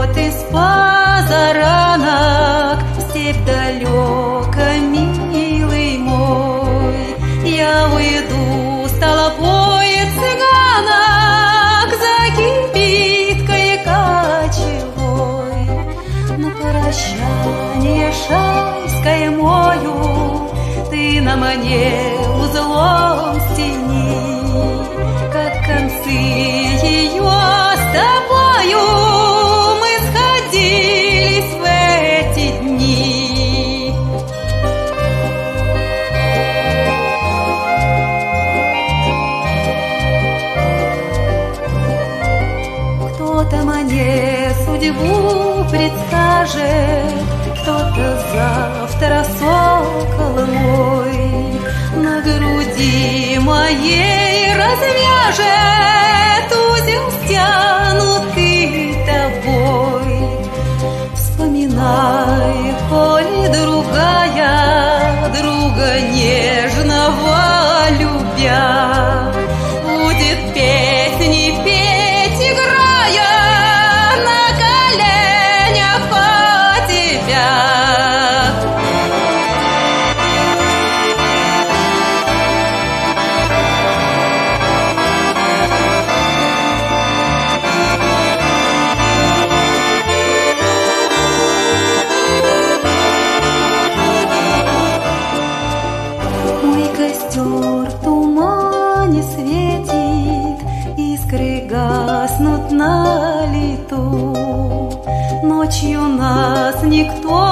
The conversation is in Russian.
из позаранок в степь далеко, милый мой. Я уйду с толпой цыганок за кибиткой кочевой. На прощание шайское мою ты на мне узлом стяни, как концы ее с тобою мы сходились в эти дни. Кто-то мне судьбу предскажет, кто-то завтра сокол мой на груди моей развяжет узел, стянутый тобой. Вспоминай, коли другая друга нежного любя будет песни петь, играя на коленях по тебя. Костер в тумане светит, искры гаснут на лету. Ночью нас никто